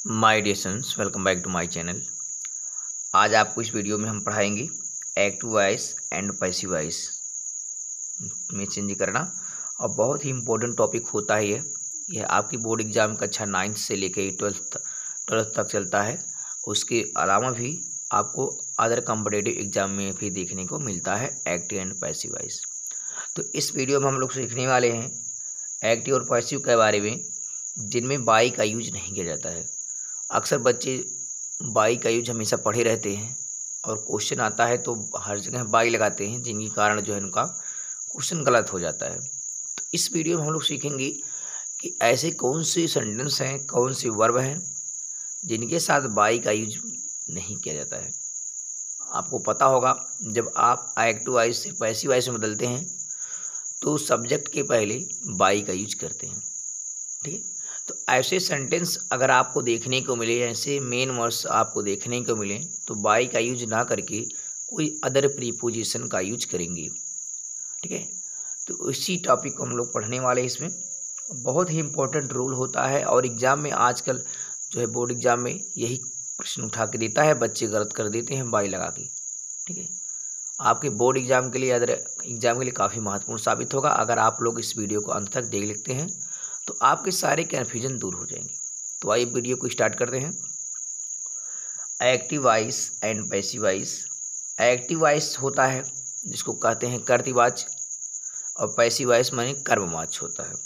My dear students, welcome back to my channel. आज आपको इस वीडियो में हम पढ़ाएंगे active voice and passive voice में चेंज करना। और बहुत ही इम्पोर्टेंट टॉपिक होता है यह आपकी बोर्ड एग्जाम कक्षा 9 से लेकर 12th तक चलता है। उसके अलावा भी आपको अदर कॉम्पिटिटिव एग्जाम में भी देखने को मिलता है एक्टिव एंड पैसिव वॉइस। तो इस वीडियो में हम लोग सीखने वाले हैं एक्टिव और पैसिव के बारे में, जिनमें बाई का यूज नहीं किया जाता है। अक्सर बच्चे बाई का यूज हमेशा पढ़े रहते हैं और क्वेश्चन आता है तो हर जगह बाई लगाते हैं, जिनके कारण जो है उनका क्वेश्चन गलत हो जाता है। तो इस वीडियो में हम लोग सीखेंगे कि ऐसे कौन से सेंटेंस हैं, कौन से वर्ब हैं जिनके साथ बाई का यूज नहीं किया जाता है। आपको पता होगा, जब आप एक्टिव वॉइस से पैसिव वॉइस में बदलते हैं तो सब्जेक्ट के पहले बाई का यूज करते हैं। ठीक है, तो ऐसे सेंटेंस अगर आपको देखने को मिले, ऐसे मेन वर्ड्स आपको देखने को मिले, तो बाई का यूज ना करके कोई अदर प्रीपोजिशन का यूज करेंगे। ठीक है, तो इसी टॉपिक को हम लोग पढ़ने वाले हैं। इसमें बहुत ही इम्पोर्टेंट रूल होता है और एग्ज़ाम में आजकल जो है बोर्ड एग्जाम में यही प्रश्न उठा के देता है, बच्चे गलत कर देते हैं बाई लगा के। ठीक है, आपके बोर्ड एग्जाम के लिए, अदर एग्जाम के लिए काफ़ी महत्वपूर्ण साबित होगा अगर आप लोग इस वीडियो को अंत तक देख लेते हैं, तो आपके सारे कन्फ्यूजन दूर हो जाएंगे। तो आइए वीडियो को स्टार्ट करते हैं। Active voice and passive voice. Active voice होता है जिसको कहते हैं कर्तृवाच्य, और पैसिव वॉइस माने कर्मवाच्य होता है।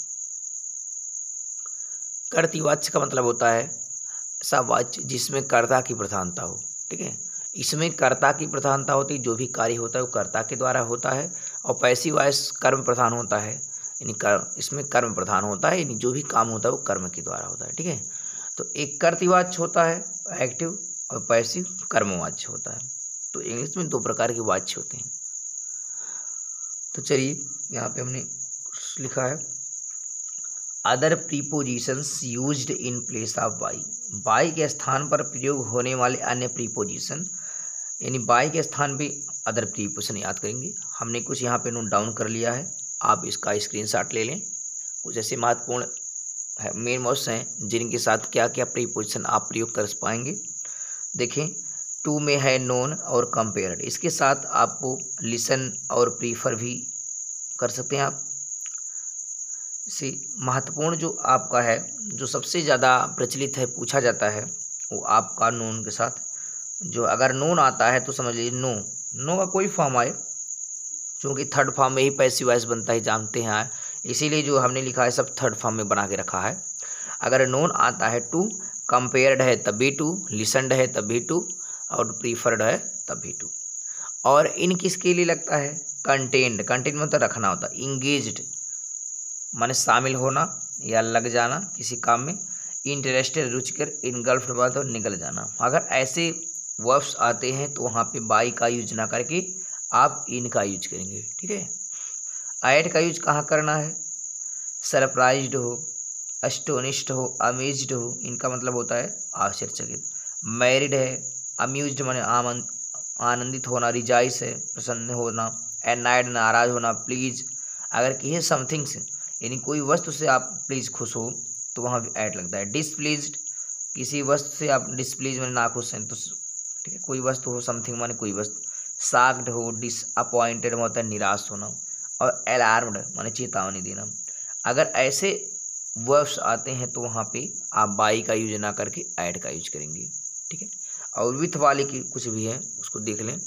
कर्तृवाच्य का मतलब होता है ऐसा वाच्य जिसमें कर्ता की प्रधानता हो। ठीक है, इसमें कर्ता की प्रधानता होती है, जो भी कार्य होता है वो कर्ता के द्वारा होता है। और पैसिव वॉइस कर्म प्रधान होता है, यानी इसमें कर्म प्रधान होता है, यानी जो भी काम होता है वो कर्म के द्वारा होता है। ठीक है, तो एक कर्तृवाच्य होता है एक्टिव और पैसिव कर्मवाच्य होता है। तो इंग्लिश में दो प्रकार के वाच्य होते हैं। तो चलिए यहाँ पे हमने लिखा है other prepositions used in place of by. By के स्थान पर प्रयोग होने वाले अन्य प्रीपोजिशन, यानी बाई के स्थान पे अदर प्रीपोजिशन याद करेंगे। हमने कुछ यहाँ पे नोट डाउन कर लिया है, आप इसका स्क्रीनशॉट ले लें। कुछ ऐसे महत्वपूर्ण मेन वर्ड्स हैं जिनके साथ क्या क्या प्रीपोजिशन आप प्रयोग कर पाएंगे। देखें, टू में है नोन और कंपेयर्ड, इसके साथ आपको लिसन और प्रीफर भी कर सकते हैं आप। इसी महत्वपूर्ण जो आपका है, जो सबसे ज़्यादा प्रचलित है, पूछा जाता है, वो आपका नोन के साथ। जो अगर नोन आता है तो समझ लीजिए नो का कोई फॉर्म आए, क्योंकि थर्ड फॉर्म में ही पैसिव वॉइस बनता है, जानते हैं, इसीलिए जो हमने लिखा है सब थर्ड फॉर्म में बना के रखा है। अगर नोन आता है टू, कंपेयर्ड है तब भी टू, लिसनड है तब भी टू, और प्रीफर्ड है तब भी टू। और इन किसके लिए लगता है? कंटेंड। कंटेंड मतलब रखना होता है। इंगेज्ड माने शामिल होना या लग जाना किसी काम में। इंटरेस्टेड रुचिकर, इनगल्फ्ड मतलब निकल जाना। अगर ऐसे वर्ब्स आते हैं तो वहाँ पे बाई का यूज ना करके आप इन का यूज करेंगे। ठीक है, ऐड का यूज कहाँ करना है? सरप्राइज्ड हो, अस्टोनिश्ड हो, अमेज्ड हो, इनका मतलब होता है आश्चर्यचकित। मैरिड है, अम्यूज्ड माने आनंदित होना, रिजाइस है प्रसन्न होना, एनाइड नाराज होना, प्लीज अगर किसी समथिंग से, यानी कोई वस्तु से आप प्लीज खुश हो तो वहाँ भी ऐड लगता है। डिसप्लीज्ड, किसी वस्तु से आप डिसप्लीज माने नाखुश हैं तो ठीक है, कोई वस्तु हो, समथिंग माने कोई वस्तु। साग्ड हो, डिसअपॉइंटेड होता है निराश होना, और अलार्म्ड माने चेतावनी देना। अगर ऐसे वर्ब्स आते हैं तो वहाँ पे आप बाई का यूज ना करके ऐड का यूज करेंगे। ठीक है, और विथ वाले की कुछ भी है उसको देख लें।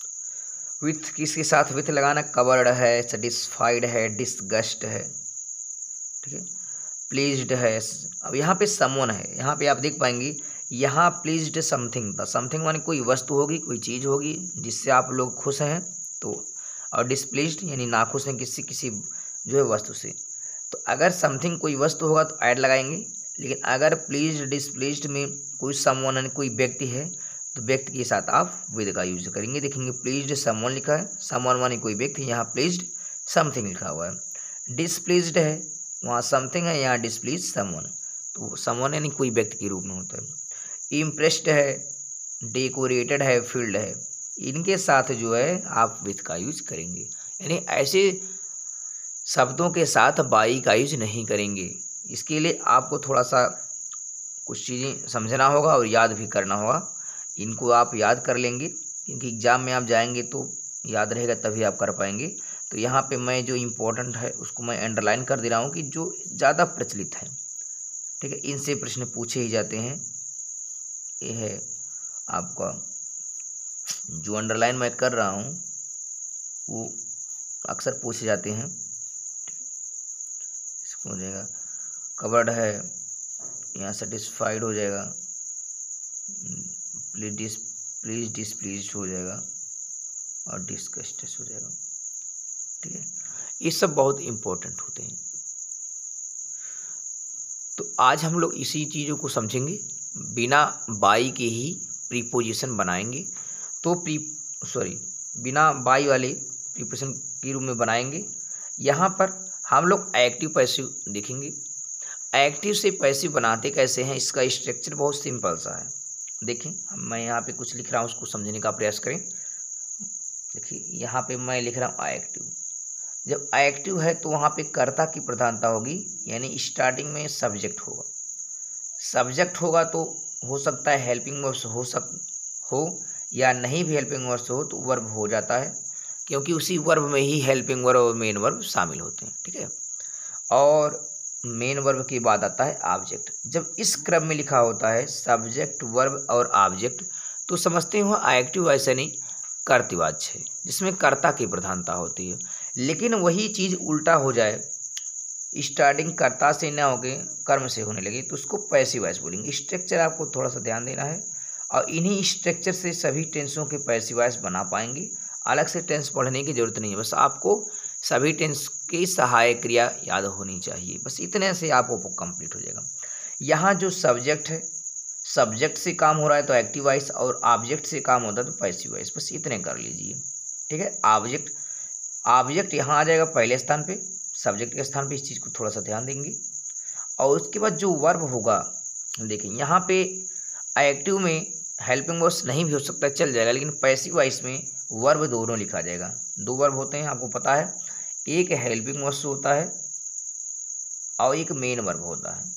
विथ किसके साथ विथ लगाना? कवर्ड है, सेटिस्फाइड है, डिसगस्ट है। ठीक है, प्लीज्ड है। अब यहाँ पे समवन है, यहाँ पे आप देख पाएंगे, यहाँ प्लीज्ड समथिंग था। समथिंग माने कोई वस्तु होगी, कोई चीज़ होगी जिससे आप लोग खुश हैं, तो और डिसप्लीज्ड यानी नाखुश हैं किसी जो है वस्तु से। तो अगर समथिंग कोई वस्तु होगा तो ऐड लगाएंगे, लेकिन अगर प्लीज्ड डिसप्लीज्ड में कोई समवन यानी कोई व्यक्ति है तो व्यक्ति के साथ आप विद का यूज करेंगे। देखेंगे प्लीज्ड समवन लिखा है, समवन माने कोई व्यक्ति, यहाँ प्लीज्ड समथिंग लिखा हुआ है। डिसप्लीज्ड है, वहाँ समथिंग है, यहाँ डिसप्लीज समवन, तो समवन यानी कोई व्यक्ति के रूप में होता है। इम्प्रेस्ड है, डेकोरेटेड है, फील्ड है, इनके साथ जो है आप विथ का यूज करेंगे। यानी ऐसे शब्दों के साथ बाई का यूज नहीं करेंगे। इसके लिए आपको थोड़ा सा कुछ चीज़ें समझना होगा और याद भी करना होगा। इनको आप याद कर लेंगे क्योंकि एग्ज़ाम में आप जाएंगे तो याद रहेगा, तभी आप कर पाएंगे। तो यहाँ पे मैं जो इम्पोर्टेंट है उसको मैं अंडरलाइन कर दे रहा हूँ कि जो ज़्यादा प्रचलित है, ठीक है, इनसे प्रश्न पूछे ही जाते हैं। ये है आपका जो अंडरलाइन मैं कर रहा हूँ वो अक्सर पूछे जाते हैं। इसको हो जाएगा कवर्ड है, यहाँ सेटिस्फाइड हो जाएगा, प्लीज डिसप्लीज हो जाएगा और डिस्कस्टेड हो जाएगा, ठीक है। ये सब बहुत इम्पोर्टेंट होते हैं। तो आज हम लोग इसी चीज़ों को समझेंगे, बिना बाई के ही प्रीपोजिशन बनाएंगे। तो बिना बाई वाले प्रीपोजिशन के रूप में बनाएंगे। यहाँ पर हम लोग एक्टिव पैसिव देखेंगे। एक्टिव से पैसिव बनाते कैसे हैं, इसका स्ट्रक्चर बहुत सिंपल सा है। देखें, मैं यहाँ पे कुछ लिख रहा हूँ, उसको समझने का प्रयास करें। देखिए यहाँ पे मैं लिख रहा हूँ एक्टिव। जब एक्टिव है तो वहाँ पे कर्ता की प्रधानता होगी, यानी स्टार्टिंग में सब्जेक्ट होगा। सब्जेक्ट होगा तो हो सकता है हेल्पिंग वर्ब हो या नहीं भी हेल्पिंग वर्ब हो तो वर्ब हो जाता है, क्योंकि उसी वर्ब में ही हेल्पिंग वर्ब और मेन वर्ब शामिल होते हैं, ठीक है। और मेन वर्ब के बाद आता है ऑब्जेक्ट। जब इस क्रम में लिखा होता है सब्जेक्ट वर्ब और ऑब्जेक्ट तो समझते हो एक्टिव ऐसा नहीं कर्तवाच्य है, जिसमें कर्ता की प्रधानता होती है। लेकिन वही चीज़ उल्टा हो जाए, स्टार्टिंग कर्ता से ना होके कर्म से होने लगे तो उसको पैसिव वॉइस बोलेंगे। स्ट्रक्चर आपको थोड़ा सा ध्यान देना है और इन्हीं स्ट्रक्चर से सभी टेंसों के पैसिव वॉइस बना पाएंगे। अलग से टेंस पढ़ने की जरूरत नहीं है, बस आपको सभी टेंस की सहायक क्रिया याद होनी चाहिए, बस इतने से आपको कंप्लीट हो जाएगा। यहाँ जो सब्जेक्ट है, सब्जेक्ट से काम हो रहा है तो एक्टिव वॉइस, और ऑब्जेक्ट से काम होता है तो पैसिव वॉइस, बस इतने कर लीजिए, ठीक है। ऑब्जेक्ट यहाँ आ जाएगा पहले स्थान पे, सब्जेक्ट के स्थान पे, इस चीज़ को थोड़ा सा ध्यान देंगे। और उसके बाद जो वर्ब होगा, देखिए यहाँ पे एक्टिव में हेल्पिंग वर्ब्स नहीं भी हो सकता, चल जाएगा, लेकिन पैसिव वॉइस में वर्ब दोनों लिखा जाएगा। दो वर्ब होते हैं, आपको पता है, एक हेल्पिंग वर्ब्स होता है और एक मेन वर्ब होता है।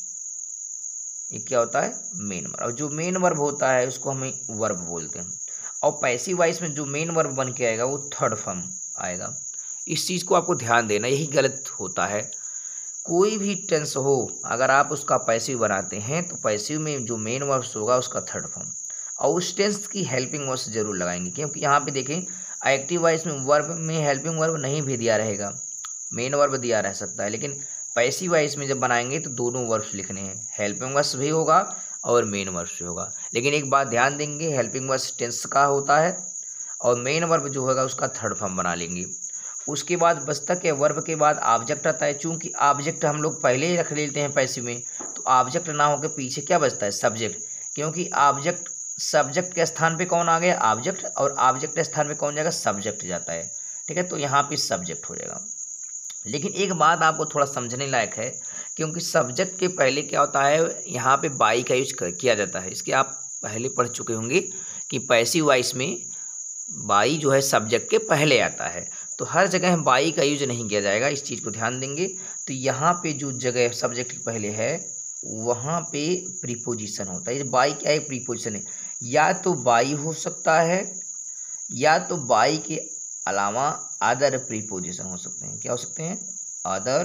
एक क्या होता है, मेन वर्ब। और जो मेन वर्ब होता है उसको हम वर्ब बोलते हैं। और पैसिव वॉइस में जो मेन वर्ब बन के आएगा वो थर्ड फॉर्म आएगा। इस चीज़ को आपको ध्यान देना, यही गलत होता है। कोई भी टेंस हो, अगर आप उसका पैसिव बनाते हैं तो पैसिव में जो मेन वर्ब्स होगा उसका थर्ड फॉर्म, और उस टेंस की हेल्पिंग वर्ब्स जरूर लगाएंगे। क्योंकि यहाँ पे देखें एक्टिव वॉइस में वर्ब में हेल्पिंग वर्ब नहीं भी दिया रहेगा, मेन वर्ब दिया रह सकता है, लेकिन पैसिव वॉइस में जब बनाएंगे तो दोनों वर्ब्स लिखने हैं, हेल्पिंग वर्ब्स भी होगा और मेन वर्ब्स भी होगा। लेकिन एक बात ध्यान देंगे, हेल्पिंग वर्ब्स टेंस का होता है और मेन वर्ब जो होगा उसका थर्ड फॉर्म बना लेंगे। उसके बाद बचता है वर्ब के बाद ऑब्जेक्ट आता है। चूंकि ऑब्जेक्ट हम लोग पहले ही रख लेते हैं पैसिव में, तो ऑब्जेक्ट ना होकर पीछे क्या बचता है, सब्जेक्ट। क्योंकि ऑब्जेक्ट, सब्जेक्ट के स्थान पे कौन आ गया, ऑब्जेक्ट, और ऑब्जेक्ट के स्थान पे कौन जाएगा, सब्जेक्ट जाता है, ठीक है। तो यहाँ पे सब्जेक्ट हो जाएगा। लेकिन एक बात आपको थोड़ा समझने लायक है, क्योंकि सब्जेक्ट के पहले क्या होता है, यहाँ पे बाई का यूज किया जाता है। इसके आप पहले पढ़ चुके होंगे कि पैसिव वॉइस में बाई जो है सब्जेक्ट के पहले आता है, तो हर जगह बाई का यूज नहीं किया जाएगा, इस चीज़ को ध्यान देंगे। तो यहाँ पे जो जगह सब्जेक्ट के पहले है वहाँ पे प्रीपोजिशन होता है। बाई क्या है, प्रीपोजिशन है। या तो बाई हो सकता है या तो बाई के अलावा अदर प्रीपोजिशन हो सकते हैं। क्या हो सकते हैं, अदर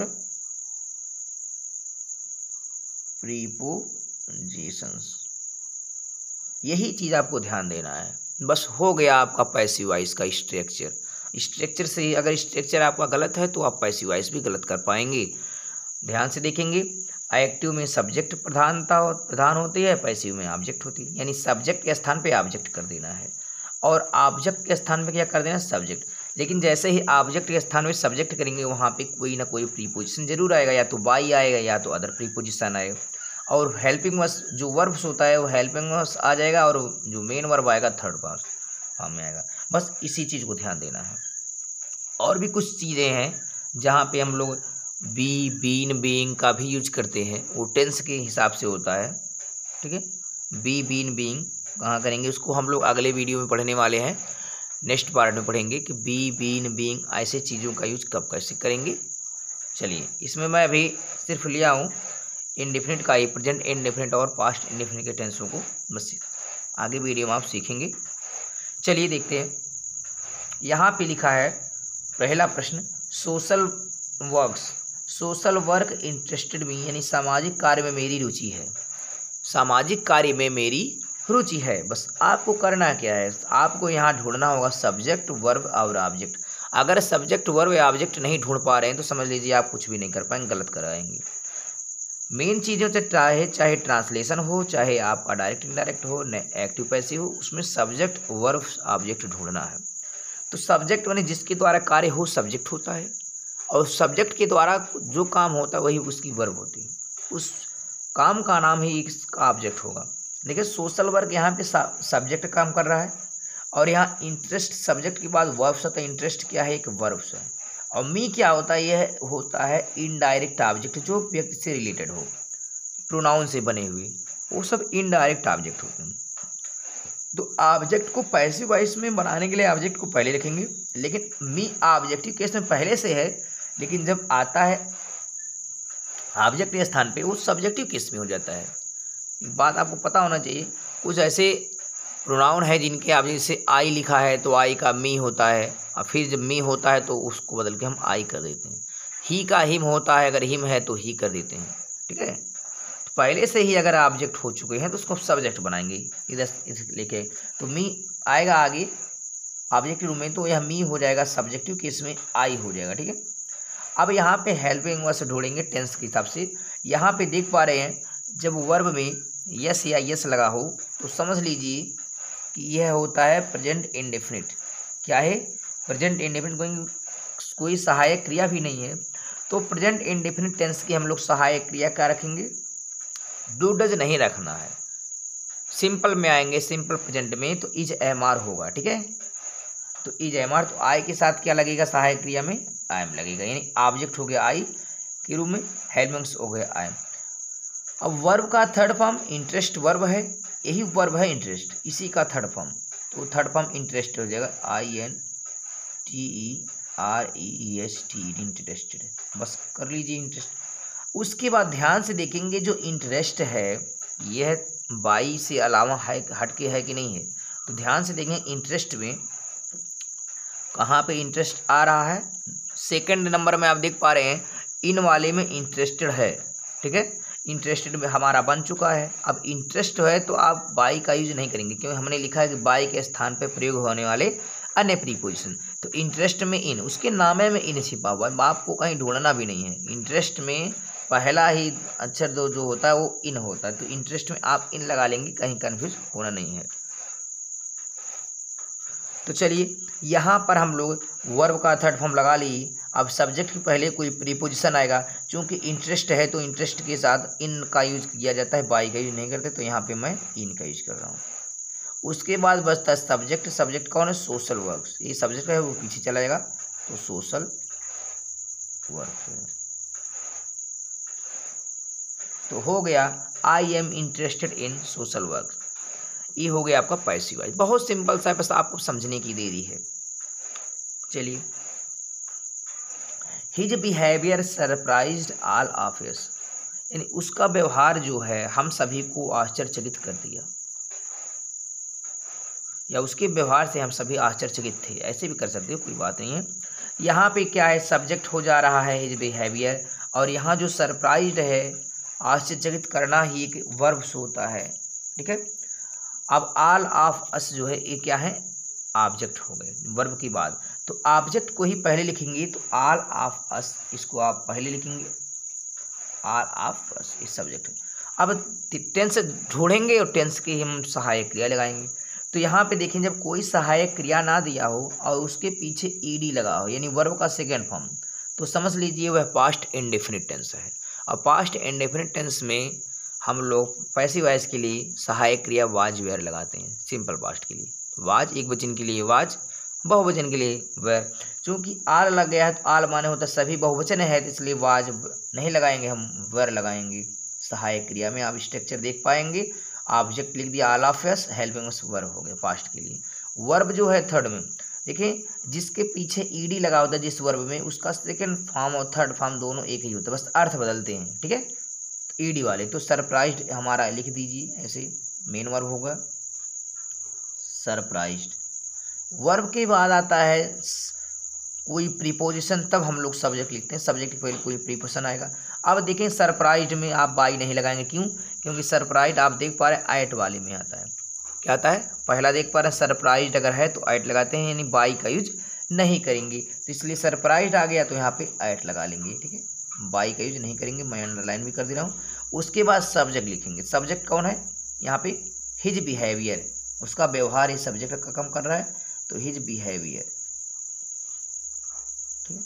प्रीपोजिशंस। यही चीज़ आपको ध्यान देना है, बस हो गया आपका पैसिव वॉइस का स्ट्रक्चर। स्ट्रक्चर से ही, अगर स्ट्रक्चर आपका गलत है तो आप पैसिव वॉइस भी गलत कर पाएंगे। ध्यान से देखेंगे, एक्टिव में सब्जेक्ट प्रधान होती है, पैसिव में ऑब्जेक्ट होती है। यानी सब्जेक्ट के स्थान पे ऑब्जेक्ट कर देना है और ऑब्जेक्ट के स्थान पे क्या कर देना, सब्जेक्ट। लेकिन जैसे ही ऑब्जेक्ट के स्थान में सब्जेक्ट करेंगे वहाँ पे कोई ना कोई प्रीपोजिशन जरूर आएगा, या तो बाई आएगा या तो अदर प्रीपोजिशन आएगा। और हेल्पिंग वर्ब्स जो वर्ब्स होता है वो हेल्पिंग वर्ब्स आ जाएगा, और जो मेन वर्ब आएगा थर्ड फॉर्म में आएगा। बस इसी चीज़ को ध्यान देना है। और भी कुछ चीज़ें हैं जहाँ पे हम लोग बी, बीन, बीइंग का भी यूज करते हैं, वो टेंस के हिसाब से होता है, ठीक है। बी, बीन, बीइंग कहाँ करेंगे उसको हम लोग अगले वीडियो में पढ़ने वाले हैं, नेक्स्ट पार्ट में पढ़ेंगे कि बी, बीन, बीइंग ऐसे चीज़ों का यूज कब कैसे करेंगे। चलिए, इसमें मैं अभी सिर्फ लिया हूँ इंडेफिनिट का ही प्रेजेंट इंडेफिनिट और पास्ट इंडेफिनिट के टेंसों को बस आगे वीडियो में आप सीखेंगे। चलिए देखते हैं, यहाँ पे लिखा है पहला प्रश्न, सोशल वर्क इंटरेस्टेड मी, यानी सामाजिक कार्य में मेरी रुचि है। सामाजिक कार्य में मेरी रुचि है। बस आपको करना क्या है, आपको यहाँ ढूंढना होगा सब्जेक्ट वर्ब और ऑब्जेक्ट। अगर सब्जेक्ट वर्ब या ऑब्जेक्ट नहीं ढूंढ पा रहे हैं तो समझ लीजिए आप कुछ भी नहीं कर पाएंगे, गलत कराएंगे। मेन चीज़ों से चाहे ट्रांसलेशन हो, चाहे आपका डायरेक्ट इनडायरेक्ट हो, एक्टिव पैसिव हो, उसमें सब्जेक्ट वर्ब ऑब्जेक्ट ढूंढना है। तो सब्जेक्ट माने जिसके द्वारा कार्य हो सब्जेक्ट होता है, और सब्जेक्ट के द्वारा जो काम होता है वही उसकी वर्ब होती है। उस काम का नाम ही इसका ऑब्जेक्ट होगा। देखिए सोशल वर्क यहाँ पे सब्जेक्ट काम कर रहा है, और यहाँ इंटरेस्ट सब्जेक्ट के बाद वर्ब से, तो इंटरेस्ट क्या है, एक वर्ब से। और मी क्या होता है, यह होता है इनडायरेक्ट ऑब्जेक्ट, जो व्यक्ति से रिलेटेड हो, प्रोनाउन से बने हुए, वो सब इनडायरेक्ट ऑब्जेक्ट होते हैं। तो ऑब्जेक्ट को पैसिव वॉइस में बनाने के लिए ऑब्जेक्ट को पहले लिखेंगे, लेकिन मी ऑब्जेक्टिव केस में पहले से है, लेकिन जब आता है ऑब्जेक्ट के स्थान पे वो सब्जेक्टिव केस में हो जाता है। बात आपको पता होना चाहिए, कुछ ऐसे प्रोनाउन है जिनके आप जैसे आई लिखा है तो आई का मी होता है, और फिर जब मी होता है तो उसको बदल के हम आई कर देते हैं। ही का हिम होता है, अगर हिम है तो ही कर देते हैं, ठीक है। तो पहले से ही अगर ऑब्जेक्ट हो चुके हैं तो उसको सब्जेक्ट बनाएंगे इधर लेके, तो मी आएगा आगे ऑब्जेक्ट रूम में, तो यह मी हो जाएगा, सब्जेक्टिव केस में आई हो जाएगा, ठीक है। अब यहाँ पे हेल्पिंग वर्ब से ढूंढेंगे टेंस के हिसाब से। यहाँ पे देख पा रहे हैं जब वर्ब में यस या यस लगा हो तो समझ लीजिए कि यह होता है प्रेजेंट इंडेफिनिट। क्या है, प्रेजेंट इंडेफिनिट, कोई सहायक क्रिया भी नहीं है, तो प्रेजेंट इंडेफिनिट टेंस की हम लोग सहायक क्रिया क्या रखेंगे, डू डज नहीं रखना है। सिंपल में आएंगे, सिंपल प्रेजेंट में तो इज एम आर होगा, ठीक है। तो इज एम आर, तो आई के साथ क्या लगेगा सहायक क्रिया में, आई एम लगेगा, यानी ऑब्जेक्ट हो गया आई के रूप में, हेल्पिंग्स हो गया आई एम। अब वर्ब का थर्ड फॉर्म इंटरेस्ट वर्ब है, यही वर्ब है इंटरेस्ट, इसी का थर्ड फॉर्म, तो थर्ड फॉर्म इंटरेस्ट हो जाएगा, INTEREST, इंटरेस्टेड। बस कर लीजिए इंटरेस्ट। उसके बाद ध्यान से देखेंगे जो इंटरेस्ट है यह बाई से अलावा है, हटके है कि नहीं है, तो ध्यान से देखेंगे इंटरेस्ट में कहाँ पे इंटरेस्ट आ रहा है। सेकंड नंबर में आप देख पा रहे हैं इन वाले में इंटरेस्टेड है, ठीक है, इंटरेस्टेड में हमारा बन चुका है। अब इंटरेस्ट है तो आप बाई का यूज नहीं करेंगे, क्योंकि हमने लिखा है कि बाई के स्थान पे प्रयोग होने वाले अन्य प्रीपोजिशन। तो इंटरेस्ट में इन, उसके नामे में इन छिपा हुआ है, आपको कहीं ढूंढना भी नहीं है। इंटरेस्ट में पहला ही अक्षर जो होता है वो इन होता है, तो इंटरेस्ट में आप इन लगा लेंगे, कहीं कन्फ्यूज होना नहीं है। तो चलिए यहाँ पर हम लोग वर्ब का थर्ड फॉर्म लगा लिए। अब सब्जेक्ट के पहले कोई प्रीपोजिशन आएगा, चूँकि इंटरेस्ट है तो इंटरेस्ट के साथ इन का यूज किया जाता है, बाई का यूज नहीं करते, तो यहाँ पे मैं इन का यूज कर रहा हूँ। उसके बाद बचता है सब्जेक्ट। सब्जेक्ट कौन है, सोशल वर्क, ये सब्जेक्ट है वो पीछे चला जाएगा, तो सोशल वर्क। तो हो गया I am interested in social work, ये हो गया आपका पैसिव वॉइस। बहुत सिंपल सा है, बस आपको समझने की देरी है। चलिए, his behaviour surprised all of us, यानी उसका व्यवहार जो है हम सभी को आश्चर्यचकित कर दिया, या उसके व्यवहार से हम सभी आश्चर्यचकित थे, ऐसे भी कर सकते हो, कोई बात नहीं है। यहाँ पे क्या है, सब्जेक्ट हो जा रहा है हिज बिहेवियर, और यहाँ जो सरप्राइज्ड है, आश्चर्यचकित करना ही एक वर्ब होता है, ठीक है। अब ऑल ऑफ अस जो है ये क्या है, ऑब्जेक्ट हो गए वर्ब की बात, तो ऑब्जेक्ट को ही पहले लिखेंगे, तो ऑल ऑफ अस इसको आप पहले लिखेंगे, ऑल ऑफ अस इस सब्जेक्ट। अब टेंस ढूंढेंगे और टेंस की हम सहायक क्रिया लगाएंगे। तो यहाँ पे देखें जब कोई सहायक क्रिया ना दिया हो और उसके पीछे ईडी लगा हो, यानी वर्ब का सेकेंड फॉर्म, तो समझ लीजिए वह पास्ट इंडेफिनिट टेंस है। और पास्ट इंडेफिनिट टेंस में हम लोग पैसिव वॉइस के लिए सहायक क्रिया वाज वेयर लगाते हैं। सिंपल पास्ट के लिए वाज एक वचन के लिए वाज, बहुवचन के लिए वेयर। चूँकि आल लग गया है तो आल माने होता सभी बहुवचन है, तो इसलिए वाज नहीं लगाएंगे, हम वेयर लगाएंगे सहायक क्रिया में। आप स्ट्रक्चर देख पाएंगे, ऑब्जेक्ट लिख दिया all of us, helping us verb हो गया पास्ट के लिए। वर्ब जो है थर्ड में देखिए जिसके पीछे ईडी लगा होता है जिस वर्ब में, उसका सेकंड फॉर्म और थर्ड फॉर्म दोनों एक ही होता है, बस अर्थ बदलते हैं, ठीक है। ईडी वाले, तो सरप्राइज्ड हमारा लिख दीजिए ऐसे, मेन वर्ब होगा सरप्राइज्ड। वर्ब के बाद आता है कोई प्रीपोजिशन, तब हम लोग सब्जेक्ट लिखते हैं, सब्जेक्ट के पहले कोई प्रीपोजिशन आएगा। अब देखें सरप्राइज्ड में आप बाई नहीं लगाएंगे, क्यों? क्योंकि सरप्राइज्ड आप देख पा रहे हैं एट वाले में आता है, क्या आता है? पहला देख पा रहे हैं सरप्राइज्ड अगर है तो एट लगाते हैं, यानी बाई का यूज नहीं करेंगे, तो इसलिए सरप्राइज्ड आ गया तो यहाँ पे एट लगा लेंगे, ठीक है, बाई का यूज नहीं करेंगे, मैं अंडरलाइन भी कर दे रहा हूँ। उसके बाद सब्जेक्ट लिखेंगे, सब्जेक्ट कौन है यहाँ पे? हिज बिहेवियर, उसका व्यवहार इस सब्जेक्ट का कम कर रहा है, तो हिज बिहेवियर, ठीक है।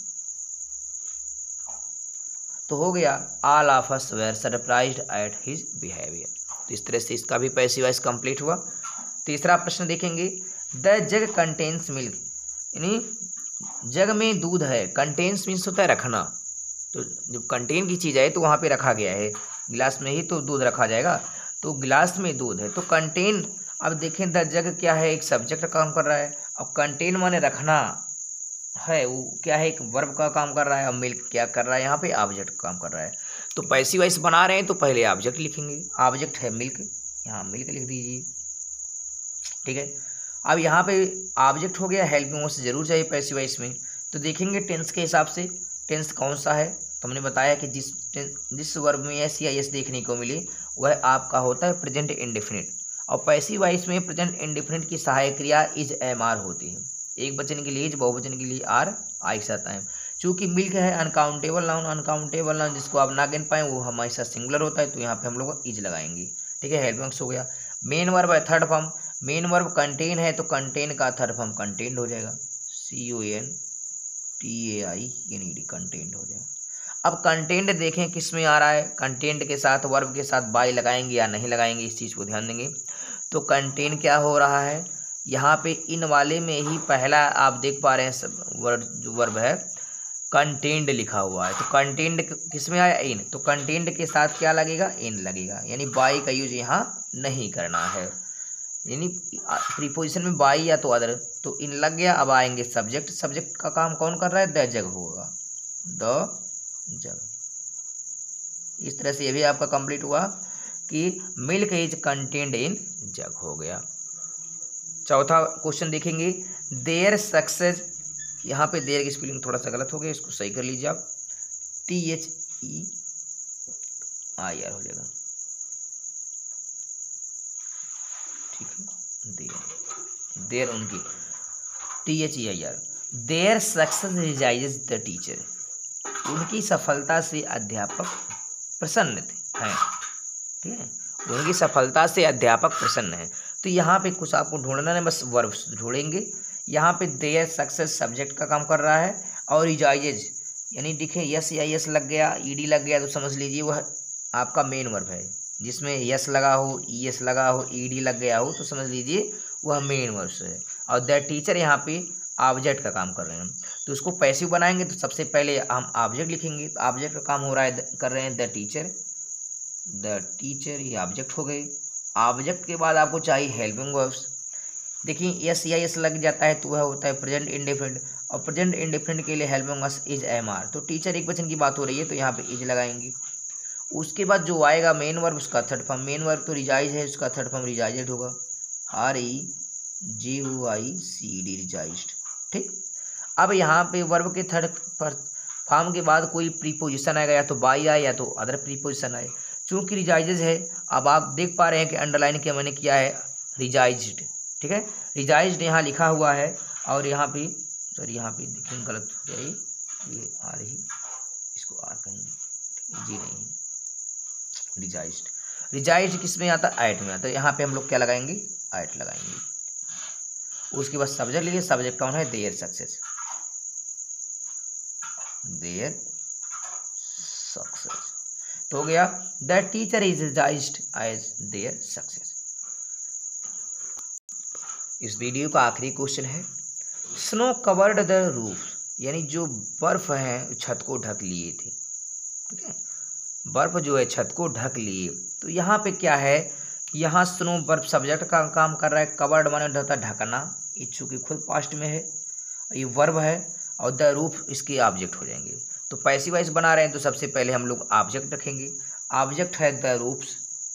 तो हो गया all of us were surprised at his behaviour. तो इस तरह से इसका भी पैसिव वॉइस कंप्लीट हुआ। तीसरा प्रश्न देखेंगे, द जग कंटेन्स मिल्क, यानी जग में दूध है, कंटेन्स मीन्स होता है रखना, तो जब कंटेन की चीज़ है तो वहाँ पे रखा गया है, गिलास में ही तो दूध रखा जाएगा, तो गिलास में दूध है, तो कंटेन, अब देखें द जग क्या है, एक सब्जेक्ट काम कर रहा है, अब कंटेन माने रखना है, वो क्या है, एक वर्ब का काम कर रहा है, अब मिल्क क्या कर रहा है, यहाँ पे ऑब्जेक्ट काम कर रहा है। तो पैसिव वॉइस बना रहे हैं तो पहले ऑब्जेक्ट लिखेंगे, ऑब्जेक्ट है मिल्क, यहाँ मिल्क लिख दीजिए, ठीक है। अब यहाँ पे ऑब्जेक्ट हो गया, हेल्पिंग वर्ब जरूर चाहिए पैसिव वॉइस में, तो देखेंगे टेंस के हिसाब से टेंस कौन सा है, तो हमने बताया कि जिस वर्ब में एस या एस देखने को मिले वह आपका होता है प्रेजेंट इंडेफिनिट, और पैसिव वॉइस में प्रेजेंट इंडेफिनिट की सहायक क्रिया इज एम आर होती है, एक वचन के लिए इज, बहुवचन के लिए आर आई के साथ आए। चूँकि मिल्क है अनकाउंटेबल नाउन जिसको आप ना गिन पाएँ वो हमेशा सिंगुलर होता है, तो यहाँ पे हम लोग इज लगाएंगे, ठीक है। हेल्पिंग हो गया। मेन वर्ब है third form, main verb contain है तो कंटेन का थर्ड फॉर्म कंटेन्ड हो जाएगा, CONTAINED, कंटेन्ड हो जाएगा। अब कंटेंट देखें किस में आ रहा है, कंटेंट के साथ वर्ब के साथ बाई लगाएंगे या नहीं लगाएंगे, इस चीज़ को ध्यान देंगे। तो कंटेंट क्या हो रहा है यहाँ पे, इन वाले में ही पहला आप देख पा रहे हैं जो वर्ब है कंटेंट लिखा हुआ है, तो कंटेंट किस में आया, इन, तो कंटेंट के साथ क्या लगेगा, इन लगेगा, यानी बाई का यूज यहाँ नहीं करना है, यानी प्रीपोजिशन में बाई या तो अदर, तो इन लग गया। अब आएंगे सब्जेक्ट, सब्जेक्ट का काम कौन कर रहा है, द जग होगा, द जग। इस तरह से ये भी आपका कंप्लीट हुआ कि milk is contained in jug हो गया। चौथा क्वेश्चन देखेंगे, देयर सक्सेस, यहाँ पे देयर की स्पेलिंग थोड़ा सा गलत हो गया, इसको सही कर लीजिए आप, THEIR हो जाएगा, ठीक है, देयर उनकी THEIR, their success rejoice the teacher, उनकी सफलता से अध्यापक प्रसन्न हैं, ठीक है, उनकी सफलता से अध्यापक प्रसन्न हैं। तो यहाँ पे कुछ आपको ढूंढना है, बस वर्ब ढूंढेंगे। यहाँ पे देयर सक्सेस सब्जेक्ट का काम कर रहा है, और रिजाइजेज यानी दिखे यस या यस लग गया, ईडी लग गया, तो समझ लीजिए वह आपका मेन वर्ब है, जिसमें यस लगा हो, ईएस लगा हो, ईडी लग गया हो, तो समझ लीजिए वह मेन वर्ब है। और द टीचर यहाँ पे ऑब्जेक्ट का काम कर रहे हैं, तो उसको पैसिव बनाएंगे तो सबसे पहले हम ऑब्जेक्ट लिखेंगे, तो ऑब्जेक्ट का काम हो रहा है, कर रहे हैं द टीचर, ये ऑब्जेक्ट हो गए। ऑब्जेक्ट के बाद आपको चाहिए हेल्पिंग वर्ब्स, देखिए यस या यस लग जाता है तो वह होता है प्रेजेंट इंडेफिनिट, और प्रेजेंट इंडेफिनिट के लिए हेल्पिंग वर्ब्स इज एमआर, तो टीचर एक वचन की बात हो रही है तो यहाँ पे इज लगाएंगे। उसके बाद जो आएगा मेन वर्ब, उसका थर्ड फॉर्म, मेन वर्ब तो रिजाइज है, उसका थर्ड फॉर्म रिजाइजेड होगा, REJOICED, रिजाइज्ड, ठीक। अब यहाँ पे वर्ब के थर्ड फॉर्म के बाद कोई प्रीपोजिशन आएगा, या तो बाई आए या तो अदर प्रीपोजिशन आए। चूँकि रिजाइजेज है, अब आप देख पा रहे हैं कि अंडरलाइन किया मैंने किया है रिजाइज्ड, ठीक है, रिजाइज्ड यहाँ लिखा हुआ है, और यहाँ पे सॉरी यहाँ पे देखिए गलत हो जाए, ये आ रही, इसको आर कहेंगे, जी नहीं, रिजाइज्ड, रिजाइज्ड किस में आता है, एट में आता है, यहाँ पे हम लोग क्या लगाएंगे, एट लगाएंगे। उसके बाद सब्जेक्ट लिखिए, सब्जेक्ट कौन है, देयर सक्सेस, देयर सक्सेस, तो हो गया the teacher is rejoiced as their success. इस वीडियो का आखिरी क्वेश्चन है, स्नो कवर्ड द रूफ, यानी जो बर्फ है छत को ढक लिए थे, ठीक है, बर्फ जो है छत को ढक लिए। तो यहाँ पे क्या है, यहाँ स्नो बर्फ सब्जेक्ट का काम कर रहा है, कवर्ड माने होता है ढकना, चूँकि खुद पास्ट में है, ये वर्ब है, और द रूफ इसके ऑब्जेक्ट हो जाएंगे। तो पैसिव वॉइस बना रहे हैं तो सबसे पहले हम लोग ऑब्जेक्ट रखेंगे, ऑब्जेक्ट है द रूप्स,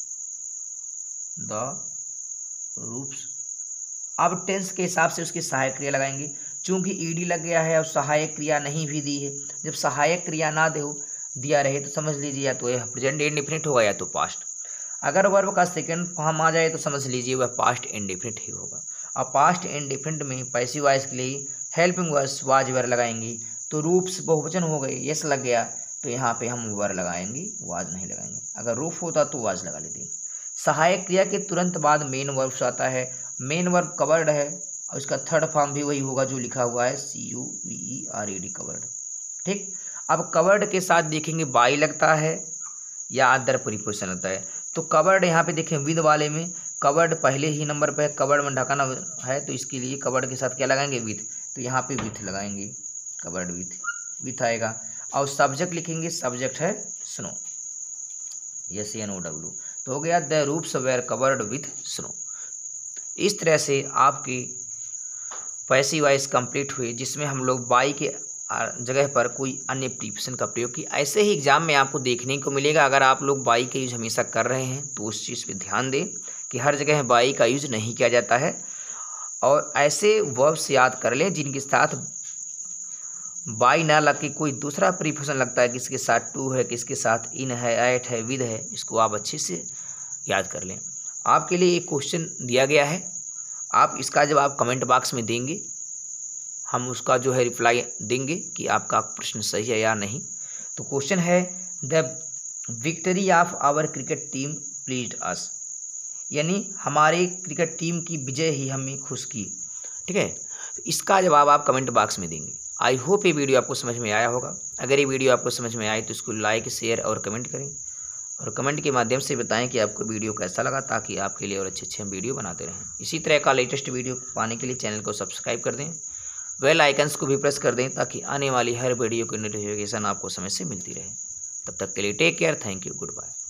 अब टेंस के हिसाब से उसकी सहायक क्रिया लगाएंगे। चूंकि ईडी लग गया है और सहायक क्रिया नहीं भी दी है, जब सहायक क्रिया ना दिया रहे तो समझ लीजिए या तो यह प्रेजेंट इंडेफिनिट होगा या तो पास्ट। अगर वर्ब का सेकंड फॉर्म आ जाए तो समझ लीजिए वह पास्ट इंडेफिनिट ही होगा। और पास्ट इंडेफिनिट में पैसिव वॉइस के लिए हेल्पिंग वर्ब्स वाज वर लगाएंगे, तो रूप्स बहुवचन हो गए, यस लग गया तो यहाँ पे हम वर लगाएंगे, वाज नहीं लगाएंगे। अगर रूफ होता तो वाज लगा लेते। सहायक क्रिया के तुरंत बाद मेन वर्ब्स आता है। मेन वर्ब कवर्ड है और इसका थर्ड फॉर्म भी वही होगा जो लिखा हुआ है CUVERED, कवर्ड। ठीक, अब कवर्ड के साथ देखेंगे बाई लगता है या अदर प्रीपोजिशन लगता है। तो कवर्ड यहाँ पे देखें विद वाले में कवर्ड पहले ही नंबर पे है, कवर्ड में ढकाना है तो इसके लिए कवर्ड के साथ क्या लगाएंगे, विथ। तो यहाँ पे विथ लगाएंगे, कवर्ड विथ आएगा। और सब्जेक्ट लिखेंगे, सब्जेक्ट है स्नो, SNOW, तो हो गया the roofs were covered with snow. इस तरह से आपकी पैसिव वॉइस कंप्लीट हुई, जिसमें हम लोग बाई के जगह पर कोई अन्य प्रीपोजिशन का प्रयोग किया। ऐसे ही एग्जाम में आपको देखने को मिलेगा। अगर आप लोग बाई का यूज हमेशा कर रहे हैं तो उस चीज़ पे ध्यान दें कि हर जगह बाई का यूज नहीं किया जाता है। और ऐसे वर्ब्स याद कर लें जिनके साथ बाई ना लग के कोई दूसरा प्रीपोजिशन लगता है, किसके साथ टू है, किसके साथ इन है, एट है, विद है, इसको आप अच्छे से याद कर लें। आपके लिए एक क्वेश्चन दिया गया है, आप इसका जवाब कमेंट बॉक्स में देंगे, हम उसका जो है रिप्लाई देंगे कि आपका प्रश्न सही है या नहीं। तो क्वेश्चन है the victory of our cricket team pleased us, यानी हमारे क्रिकेट टीम की विजय ही हमें खुश की। ठीक है, तो इसका जवाब आप कमेंट बॉक्स में देंगे। आई होप ये वीडियो आपको समझ में आया होगा। अगर ये वीडियो आपको समझ में आए तो इसको लाइक, शेयर और कमेंट करें, और कमेंट के माध्यम से बताएं कि आपको वीडियो कैसा लगा, ताकि आपके लिए और अच्छे हम वीडियो बनाते रहें। इसी तरह का लेटेस्ट वीडियो पाने के लिए चैनल को सब्सक्राइब कर दें, बेल आइकन्स को भी प्रेस कर दें, ताकि आने वाली हर वीडियो की नोटिफिकेशन आपको समय से मिलती रहे। तब तक के लिए take care, thank you, good bye.